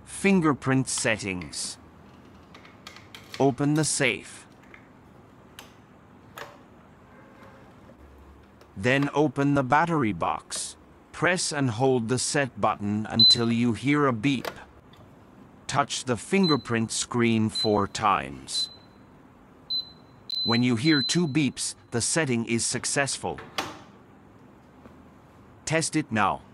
Fingerprint settings. Open the safe. Then open the battery box. Press and hold the set button until you hear a beep. Touch the fingerprint screen 4 times. When you hear 2 beeps, the setting is successful. Test it now.